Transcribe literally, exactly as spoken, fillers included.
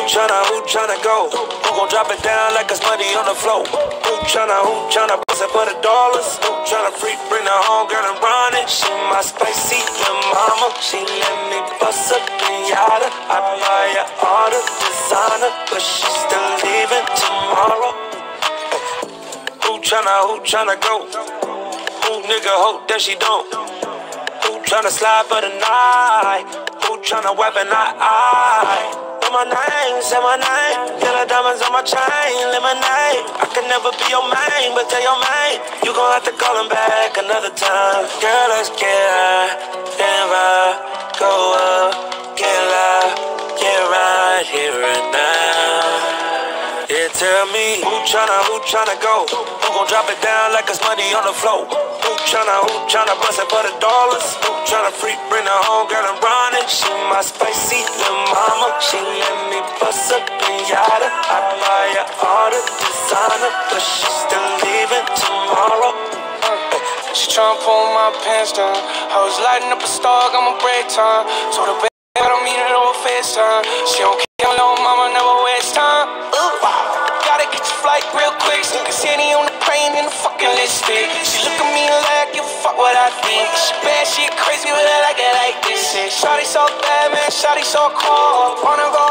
tryna, who tryna go? Who gon' drop it down like it's money on the floor? Who tryna, who tryna bust it for the dollars? Who tryna freak, bring her home, girl, and run it? She my spicy little mama. She let me bust a pinata. I buy her all the designer, but she still leaving tomorrow. Who tryna, who tryna go? Who nigga hope that she don't? Who tryna slide for the night? Who tryna weapon eye eye? My name, say my name. Yellow diamonds on my chain, lemonade. I can never be your main, but tell your main you gon' have to call him back another time. Girl, let's get high, then ride, go up, get loud, get right here and now. Yeah, tell me who tryna, who tryna go? Who gon' drop it down like it's money on the floor? Who tryna, who tryna bust it for the dollars? Who tryna freak, bring her home, girl, and run it? She my spicy little mama. She let me bust a pinata. I buy her all the designer, but she still leaving tomorrow. She tryna pull my pants down. I was lighting up a star, got my break time. Told her, baby, I don't mean it over FaceTime. She don't care, little mama, never waste time. Gotta get your flight real quick. Nigga Sandy on the plane in the fucking lipstick. She look at me like, give a fuck what I think. She bad, she crazy, but I like it like this. Shawty so bad, man, shawty so cold. Wanna go